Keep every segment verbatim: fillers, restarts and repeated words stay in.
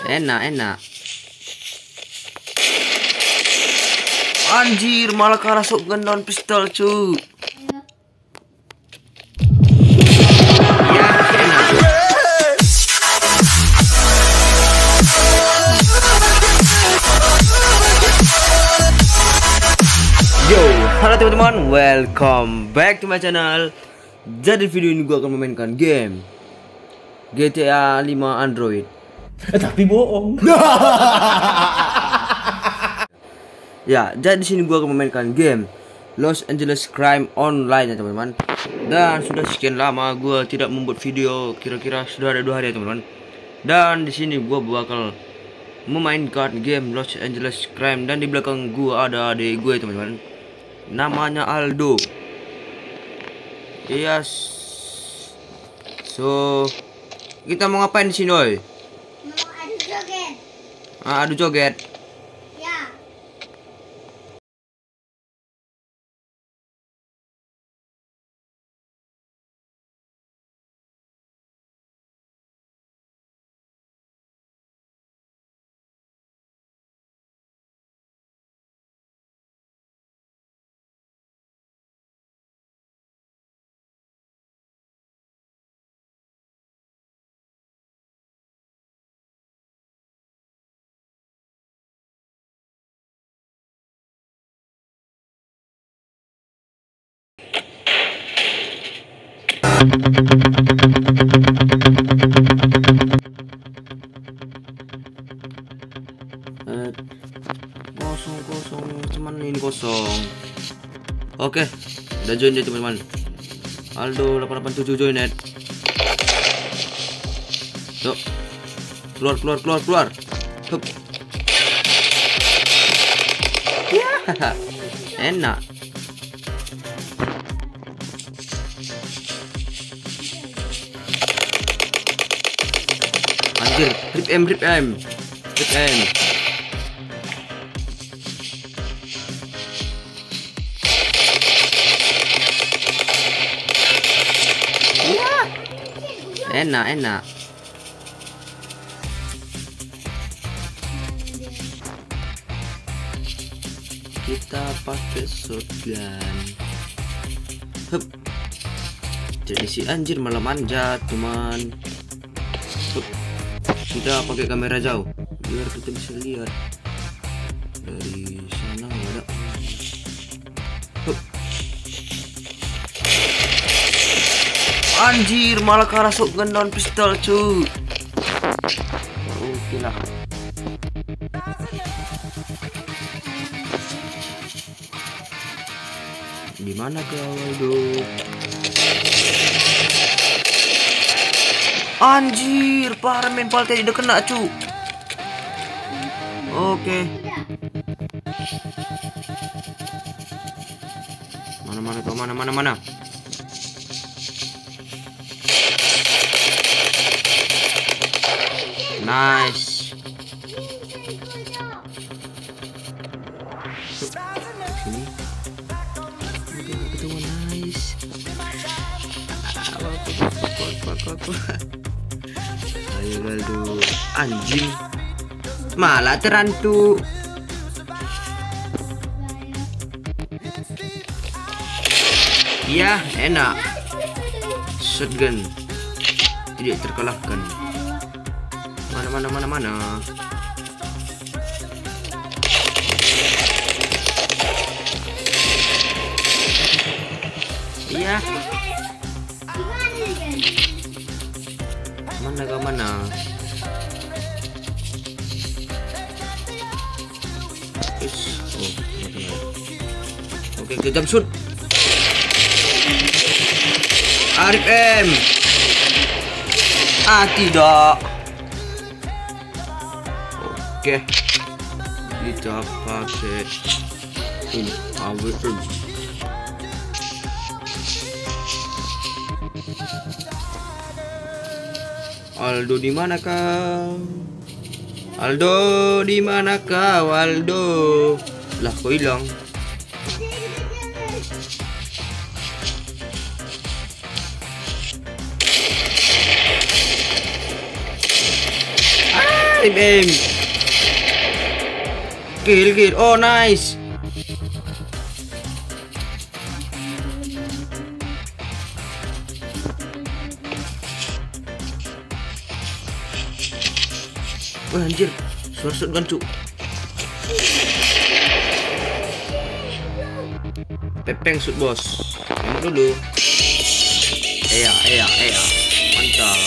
Enak, enak. Anjir, malah kalah sok gendon pistol, cu. Ya, enak. Yo, halo teman-teman, welcome back to my channel. Jadi video ini gua akan memainkan game G T A lima Android. Eh, tapi bohong. Ya, jadi di sini gua akan memainkan game Los Angeles Crime Online ya teman-teman. Dan sudah sekian lama gua tidak membuat video, kira-kira sudah ada dua hari ya teman-teman. Dan di sini gua bakal memainkan game Los Angeles Crime, dan di belakang gua ada adik gue teman-teman. Namanya Aldo. Yes. So, kita mau ngapain di sini, oi? Mau adu joget. Ah, adu joget. Ya. Eh, kosong kosong cuman ini kosong. Oke, udah join dia teman-teman. Aldo delapan delapan tujuh join net. Yuk, keluar keluar keluar keluar. Hup. Ya, enak. Anjir, rip M rip M rip M. Enak, enak. Kita pakai shotgun. Hup. Jadi si anjir malah manjat, teman. Hup. Kita pakai kamera jauh biar kita bisa lihat dari sana. Nggak ada. Hup. Anjir, malah kalah sok gendon pistol, cu. Oke lah. Di mana kau, Aldo? Anjir, parah menpal tadi udah kena, cu. Oke. Mana mana kau, mana mana mana? Nice. Sini. Oke, ketemu nice. Ayo Aldo. Anjing. Malah terantu. Ya, enak. Shotgun tidak terkalahkan. Mana mana mana mana. Iya. Mana ke mana? Oh, oke, kita jump shoot. Arif M. Ah, tidak. Oke, kita pakai ini A W M. Aldo di mana kau? Aldo di mana kau, Aldo? Lah, kok hilang? aim aim. Kill kill. Oh nice. Wah anjir, suara shotgun cu. Pepeng shoot bos. Tembak dulu. Iya, iya, iya. Mantap.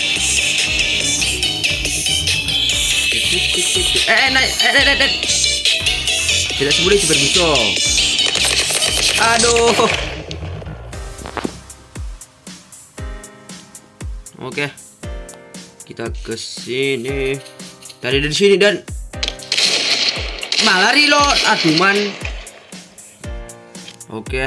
Eh, naik, eh, eh, eh, eh. Tidak semudah super busong. Aduh. Oke. Kita ke sini. Tadi dari sini dan malah reload. Aduh man. Oke.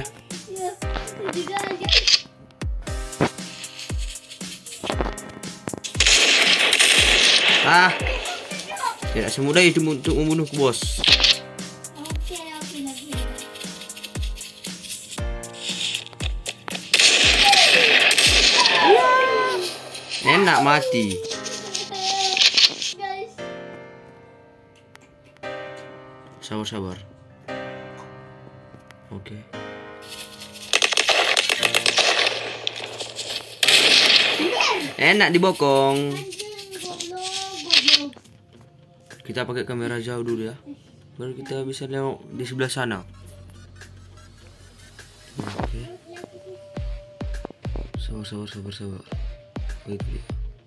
Ah, tidak semudah itu untuk membunuhku bos. Oke, oke lagi. Enak mati. Guys. Sabar sabar. Oke. Enak dibokong. Kita pakai kamera jauh dulu ya, baru kita bisa lihat di sebelah sana. Oke. Sabar sabar sabar sabar. Oke.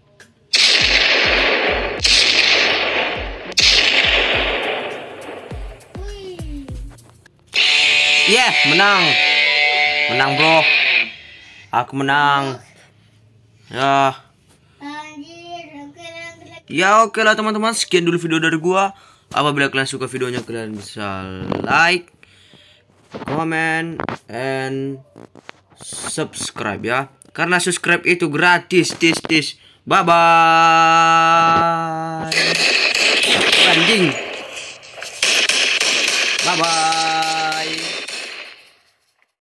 Yeah, menang. Menang bro. Aku menang. Ya. Ya oke lah teman-teman, sekian dulu video dari gua. Apabila kalian suka videonya, kalian bisa like, comment, and subscribe ya. Karena subscribe itu gratis, tis tis. Bye bye. Anjing. Bye bye.